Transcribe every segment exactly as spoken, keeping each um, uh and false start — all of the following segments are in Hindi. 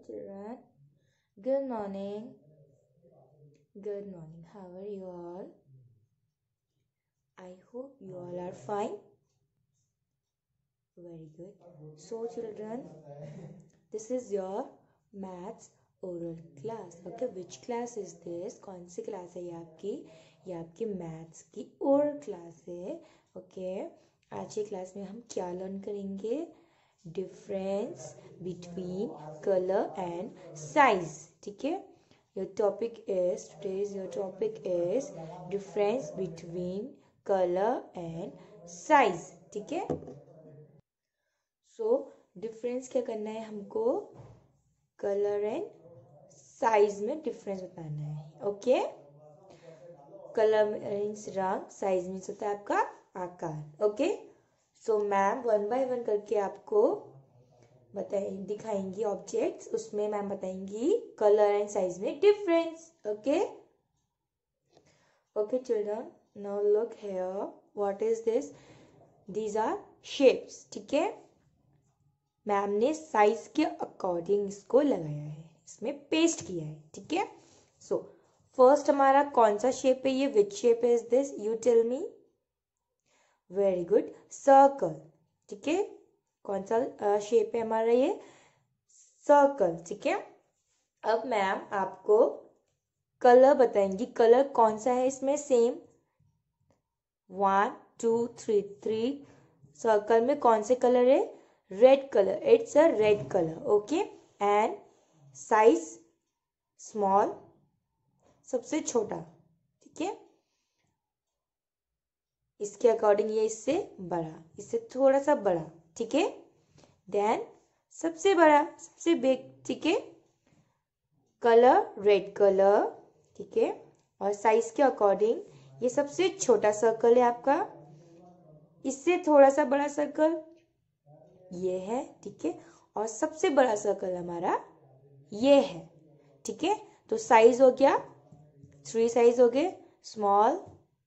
children. Good morning. Good morning. How are you all? I hope you all are fine. Very good. So children, this is your maths oral class. Okay, which class is this? कौन सी class है ये आपकी? ये आपकी maths की oral class है. Okay, आज की class में हम क्या learn करेंगे? Difference between color and size. ठीक है? Your topic is today's your topic is difference between color and size. ठीक है? So difference क्या करना है हमको? कलर एंड साइज में डिफरेंस बताना है. ओके, कलर मीन्स रंग, साइज मीन्स होता है आपका आकार. Okay, so ma'am one by one करके आपको बताए दिखाएंगी ऑब्जेक्ट्स, उसमें मैम बताएंगी कलर एंड साइज में difference. Okay okay children, now look here, what is this? These are shapes. ठीक है, मैम ने साइज के अकॉर्डिंग इसको लगाया है, इसमें पेस्ट किया है. ठीक है, सो फर्स्ट हमारा कौन सा शेप है ये? Which shape is this? You tell me. Very good, circle. ठीक है, कौन सा शेप है हमारा ये? सर्कल. ठीक है, अब मैम आपको कलर बताएंगी. कलर कौन सा है इसमें? Same. One two three three circle में कौन से कलर है? Red colour. It's a red colour. Okay, and size small, सबसे छोटा. ठीक है, इसके अकॉर्डिंग ये इससे बड़ा, इससे थोड़ा सा बड़ा. ठीक है, देन सबसे बड़ा, सबसे बिग. ठीक है, कलर रेड कलर. ठीक है, और साइज के अकॉर्डिंग ये सबसे छोटा सर्कल है आपका, इससे थोड़ा सा बड़ा सर्कल ये है. ठीक है, और सबसे बड़ा सर्कल हमारा ये है. ठीक है, तो साइज हो गया, थ्री साइज हो गए, स्मॉल,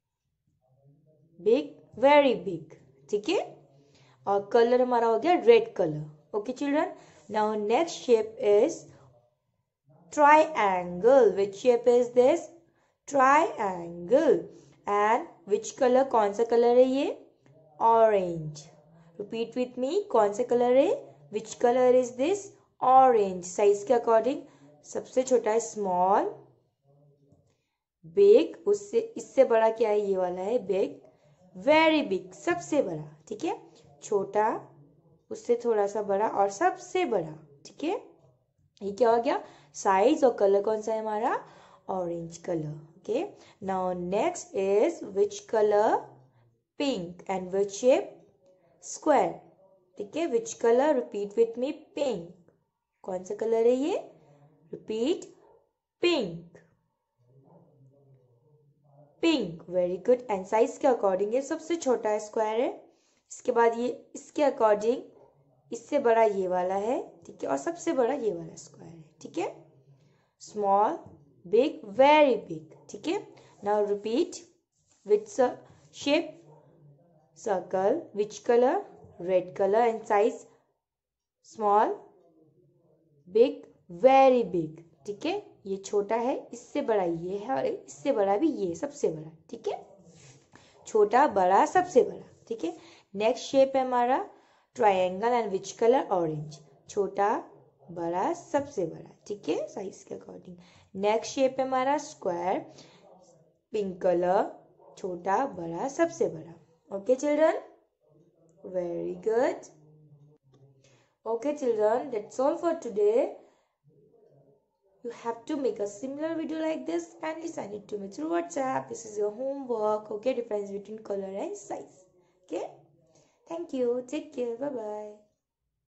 बिग, वेरी बिग. ठीक है, और कलर हमारा हो गया red colour. Okay children, now next shape is triangle. Which shape is this? Triangle. And which colour, कौन सा कलर है ये? ऑरेंज. रिपीट विथ मी, कौन सा कलर है? Which colour is this? Orange. Size के अकॉर्डिंग सबसे छोटा है स्मॉल, बिग, उससे इससे बड़ा क्या है? ये वाला है बिग, वेरी बिग, सबसे बड़ा. ठीक है, छोटा, उससे थोड़ा सा बड़ा, और सबसे बड़ा. ठीक है, ये क्या हो गया? साइज. और कलर कौन सा है हमारा? Orange colour. Okay, now next is which colour? Pink. And which shape? Square. ठीक है, which colour? Repeat with me, pink. कौन सा कलर है ये? Repeat, pink. Pink. Very good. And size के अकॉर्डिंग ये सबसे छोटा है, स्क्वायर है. इसके बाद ये इसके अकॉर्डिंग इससे बड़ा ये वाला है. ठीक है, और सबसे बड़ा ये वाला स्क्वायर है. ठीक है, स्मॉल, बिग, वेरी बिग. ठीक है, now repeat with shape circle. Which colour? Red colour. And size small, big, very big. ठीक है, ये छोटा है, इससे बड़ा ये है, और इससे बड़ा भी ये, सबसे बड़ा. ठीक है, छोटा, बड़ा, सबसे बड़ा. ठीक है, नेक्स्ट शेप है हमारा triangle. And which colour? Orange. छोटा, बड़ा, सबसे बड़ा. ठीक है, साइज के अकॉर्डिंग. नेक्स्ट शेप है हमारा स्क्वायर. पिंक कलर, छोटा, बड़ा, सबसे बड़ा. Okay children, very good. Okay children, that's all for today. You have to make a similar video like this and send it to me through WhatsApp. This is your homework. Okay, difference between color and size. Okay, thank you. Take care. Bye bye.